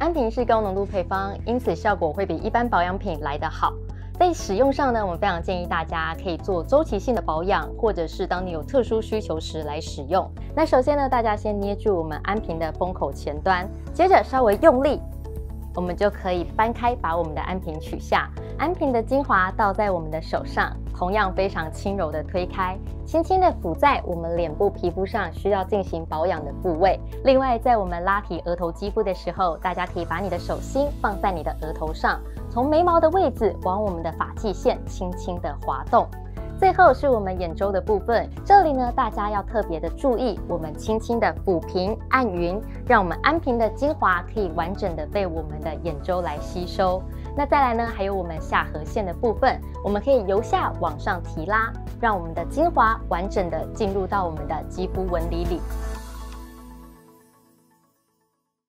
安瓶是高浓度配方，因此效果会比一般保养品来得好。在使用上呢，我们非常建议大家可以做周期性的保养，或者是当你有特殊需求时来使用。那首先呢，大家先捏住我们安瓶的封口前端，接着稍微用力，我们就可以搬开，把我们的安瓶取下。安瓶的精华倒在我们的手上，同样非常轻柔的推开，轻轻的抚在我们脸部皮肤上需要进行保养的部位。另外，在我们拉提额头肌肤的时候，大家可以把你的手心放在你的额头上，从眉毛的位置往我们的发际线轻轻的滑动。最后是我们眼周的部分，这里呢，大家要特别的注意，我们轻轻的抚平按匀，让我们安瓶的精华可以完整的被我们的眼周来吸收。那再来呢，还有我们下颌线的部分，我们可以由下往上提拉，让我们的精华完整的进入到我们的肌肤纹理里。